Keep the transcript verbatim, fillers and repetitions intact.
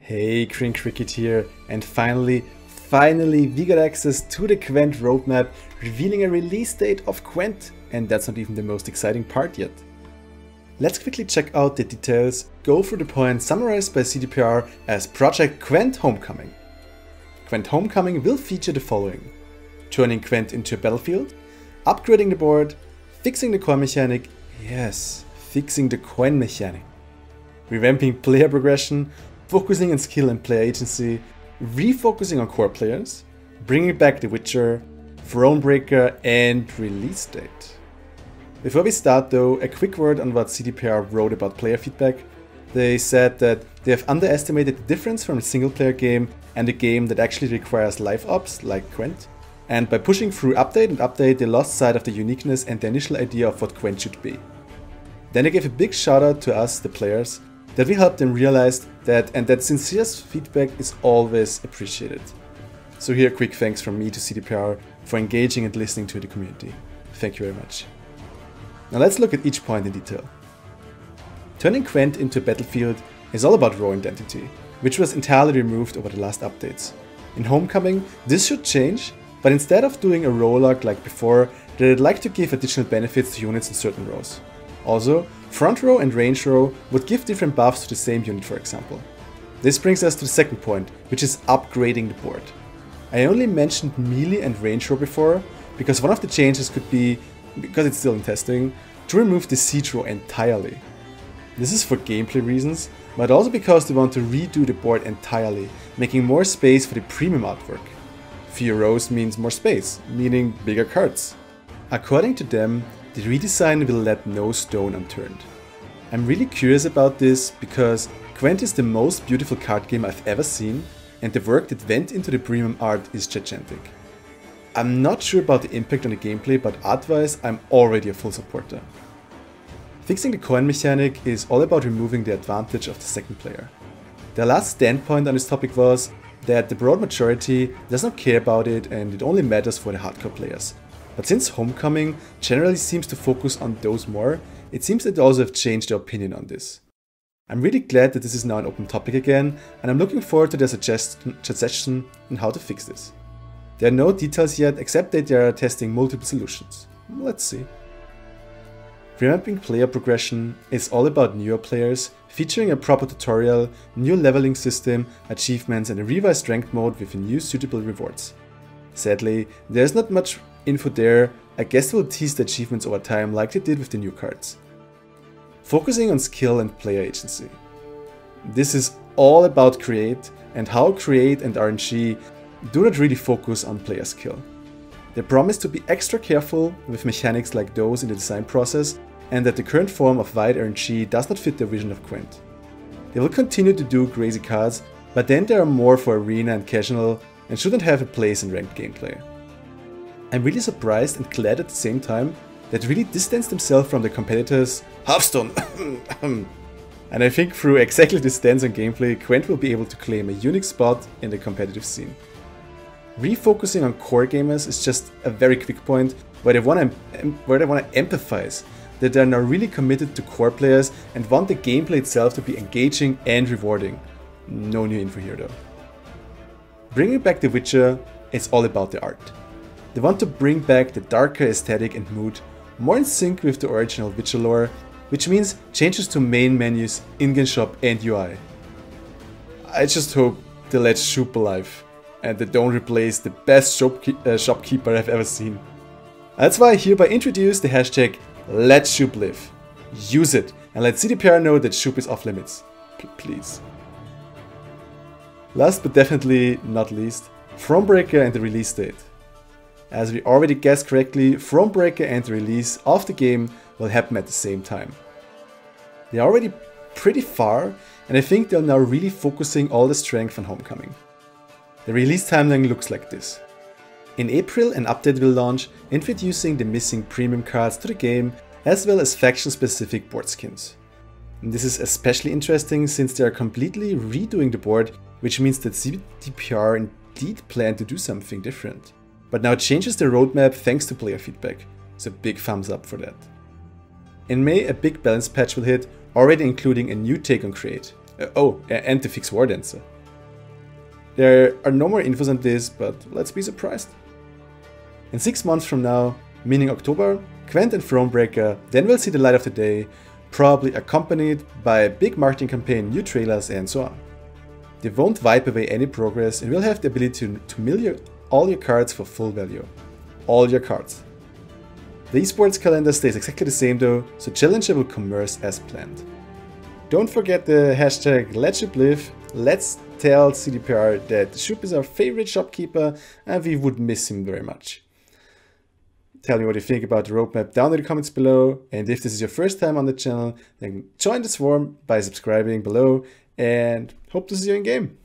Hey, Green Cricket here, and finally, finally we got access to the Gwent roadmap, revealing a release date of Gwent, and that's not even the most exciting part yet. Let's quickly check out the details, go through the points summarized by C D P R as Project Gwent Homecoming. Gwent Homecoming will feature the following: turning Gwent into a battlefield, upgrading the board, fixing the core mechanic, yes, fixing the coin mechanic, revamping player progression, focusing on skill and player agency, refocusing on core players, bringing back The Witcher, Thronebreaker, and release date. Before we start though, a quick word on what C D P R wrote about player feedback. They said that they have underestimated the difference from a single player game and a game that actually requires live ops like Gwent, and by pushing through update and update they lost sight of the uniqueness and the initial idea of what Gwent should be. Then they gave a big shout out to us, the players, that we helped them realize that and that sincere feedback is always appreciated. So here a quick thanks from me to C D P R for engaging and listening to the community. Thank you very much. Now let's look at each point in detail. Turning Gwent into a battlefield is all about raw identity, which was entirely removed over the last updates. In Homecoming this should change, but instead of doing a row log like before, they'd like to give additional benefits to units in certain rows. Also, front row and range row would give different buffs to the same unit, for example. This brings us to the second point, which is upgrading the board. I only mentioned melee and range row before, because one of the changes could be, because it's still in testing, to remove the siege row entirely. This is for gameplay reasons, but also because they want to redo the board entirely, making more space for the premium artwork. Fewer rows means more space, meaning bigger cards. According to them, the redesign will let no stone unturned. I'm really curious about this because Gwent is the most beautiful card game I've ever seen, and the work that went into the premium art is gigantic. I'm not sure about the impact on the gameplay, but art-wise I'm already a full supporter. Fixing the coin mechanic is all about removing the advantage of the second player. Their last standpoint on this topic was that the broad majority does not care about it and it only matters for the hardcore players. But since Homecoming generally seems to focus on those more, it seems that they also have changed their opinion on this. I'm really glad that this is now an open topic again, and I'm looking forward to their suggestion, suggestion on how to fix this. There are no details yet, except that they are testing multiple solutions. Let's see. Revamping player progression is all about newer players, featuring a proper tutorial, new leveling system, achievements, and a revised strength mode with new suitable rewards. Sadly, there's not much info there. I guess we'll tease the achievements over time like they did with the new cards. Focusing on skill and player agency. This is all about create and how create and R N G do not really focus on player skill. They promise to be extra careful with mechanics like those in the design process, and that the current form of wide R N G does not fit their vision of Gwent. They will continue to do crazy cards, but then they are more for arena and casual and shouldn't have a place in ranked gameplay. I'm really surprised and glad at the same time that they really distanced themselves from their competitors, Hearthstone. And I think through exactly this stance on gameplay, Gwent will be able to claim a unique spot in the competitive scene. Refocusing on core gamers is just a very quick point where they want to where they want to empathize that they are now really committed to core players and want the gameplay itself to be engaging and rewarding. No new info here though. Bringing back The Witcher is all about the art. They want to bring back the darker aesthetic and mood, more in sync with the original Witcher lore, which means changes to main menus, in-game shop and U I. I just hope they let Shupe alive and they don't replace the best shopkeep uh, shopkeeper I've ever seen. That's why I hereby introduce the hashtag Let Shupe Live. Use it and let C D P R know that Shupe is off limits. P please. Last but definitely not least, Thronebreaker and the release date. As we already guessed correctly, Thronebreaker and the release of the game will happen at the same time. They are already pretty far, and I think they're now really focusing all the strength on Homecoming. The release timeline looks like this. In April, an update will launch, introducing the missing premium cards to the game, as well as faction-specific board skins. And this is especially interesting since they are completely redoing the board, which means that C D P R indeed plan to do something different. But now it changes the roadmap thanks to player feedback, so big thumbs up for that. In May, a big balance patch will hit, already including a new take on Create, Uh, oh, and to fix War Dancer. There are no more infos on this, but let's be surprised. In six months from now, meaning October, Gwent and Thronebreaker then will see the light of the day, probably accompanied by a big marketing campaign, new trailers and so on. They won't wipe away any progress and will have the ability to, to mill your, all your cards for full value. All your cards. The esports calendar stays exactly the same though, so Challenger will commerce as planned. Don't forget the hashtag LetShoopLive. Let's tell C D P R that Shoop is our favorite shopkeeper and we would miss him very much. Tell me what you think about the roadmap down in the comments below, and if this is your first time on the channel, then join the swarm by subscribing below, and hope to see you in game.